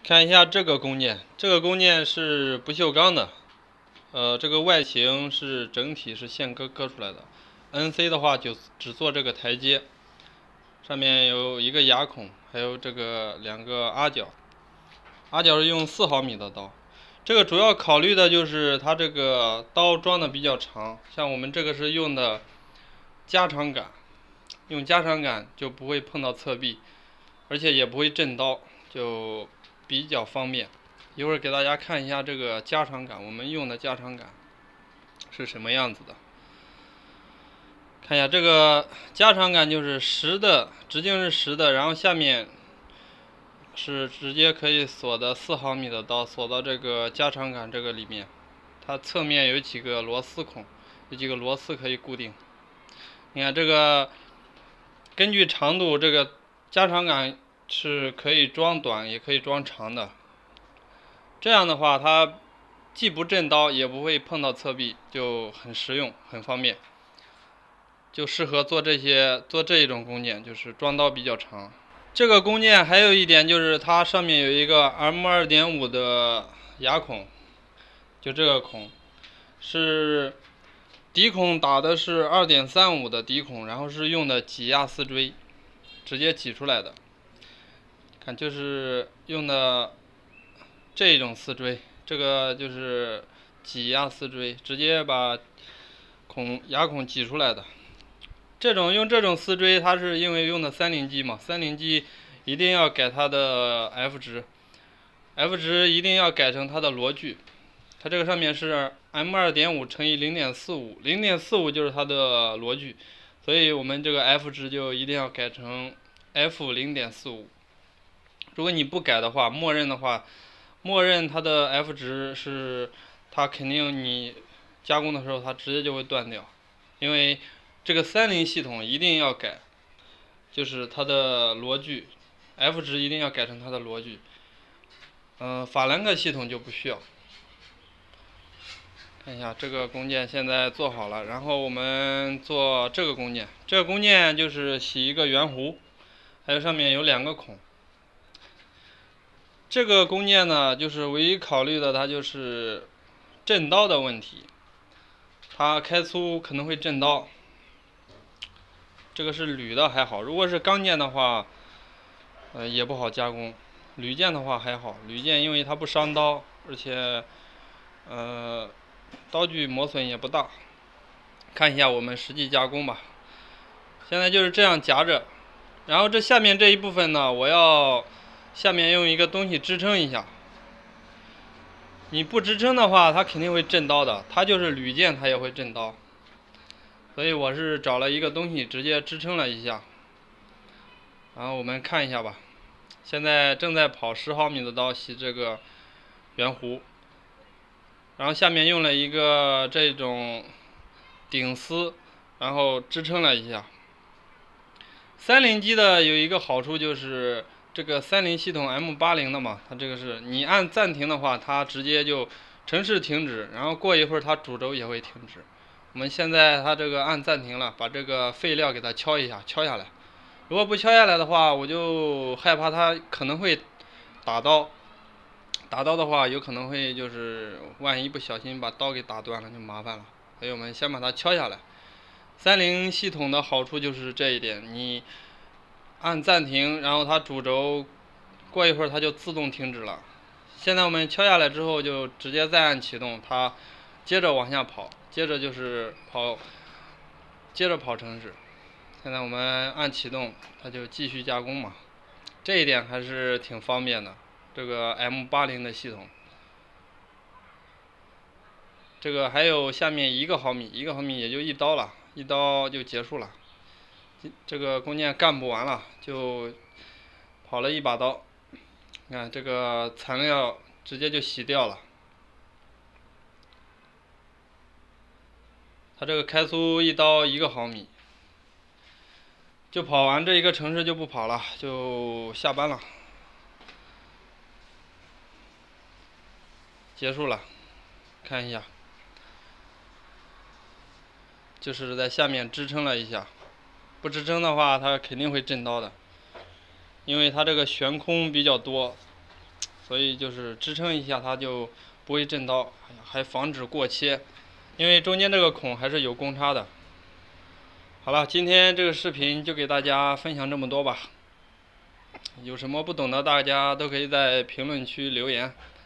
看一下这个弓箭，这个弓箭是不锈钢的，这个外形是整体是线割出来的。NC 的话就只做这个台阶，上面有一个牙孔，还有这个2个阿角。阿角是用4毫米的刀，这个主要考虑的就是它这个刀装的比较长，像我们这个是用的加长杆，用加长杆就不会碰到侧壁，而且也不会震刀，就比较方便。一会儿给大家看一下这个加长杆，我们用的加长杆是什么样子的。看一下这个加长杆就是10的，直径是10的，然后下面是直接可以锁的4毫米的刀，锁到这个加长杆这个里面。它侧面有几个螺丝孔，有几个螺丝可以固定。你看这个，根据长度，这个加长杆是可以装短也可以装长的。这样的话，它既不震刀，也不会碰到侧壁，就很实用，很方便。就适合做这一种弓箭，就是装刀比较长。这个弓箭还有一点就是它上面有一个 M2.5 的牙孔，就这个孔是底孔打的是2.35的底孔，然后是用的挤压丝锥，直接挤出来的。看就是用的这种丝锥，这个就是挤压丝锥，直接把牙孔挤出来的。用这种丝锥，它是因为用的30机嘛，30机一定要改它的 F 值一定要改成它的螺距。它这个上面是 M2.5 乘以 0.45，0.45就是它的螺距，所以我们这个 F 值就一定要改成 F 0.45。如果你不改的话，默认它的 F 值是它肯定你加工的时候它直接就会断掉，因为这个30系统一定要改，就是它的螺距 F 值一定要改成它的螺距。法兰克系统就不需要。看一下这个弓箭现在做好了，然后我们做这个弓箭。这个弓箭就是洗一个圆弧，还有上面有2个孔。这个弓箭呢，就是唯一考虑的它就是震刀的问题，它开粗可能会震刀。这个是铝的还好，如果是钢箭的话，也不好加工。铝箭的话还好，铝箭因为它不伤刀，而且刀具磨损也不大。看一下我们实际加工吧。现在就是这样夹着，然后这下面这一部分呢，我要下面用一个东西支撑一下。你不支撑的话，它肯定会震刀的，它就是铝箭，它也会震刀。所以我是找了一个东西直接支撑了一下。然后我们看一下吧。现在正在跑10毫米的刀洗这个圆弧，然后下面用了一个这种顶丝，然后支撑了一下。30机的有一个好处就是这个30系统 M80的嘛，它这个是你按暂停的话，它直接就程式停止，然后过一会儿它主轴也会停止。我们现在它这个按暂停了，把这个废料给它敲一下，敲下来。如果不敲下来的话，我就害怕它可能会打刀。打刀的话，有可能会就是万一不小心把刀给打断了，就麻烦了。所以我们先把它敲下来。30系统的好处就是这一点，你按暂停，然后它主轴过一会儿它就自动停止了。现在我们敲下来之后，就直接再按启动，它接着往下跑，接着跑程式。现在我们按启动，它就继续加工嘛，这一点还是挺方便的。这个 M80的系统，这个还有下面1毫米，1毫米也就1刀了，1刀就结束了。这个弓箭干不完了，就跑了1把刀。你看这个残料直接就洗掉了。它这个开粗1刀1毫米。就跑完这一个城市就不跑了，就下班了，结束了。看一下，就是在下面支撑了一下，不支撑的话它肯定会震刀的，因为它这个悬空比较多， 所以就是支撑一下它就不会震刀，还防止过切，因为中间这个孔还是有公差的。好了，今天这个视频就给大家分享这么多吧。有什么不懂的，大家都可以在评论区留言。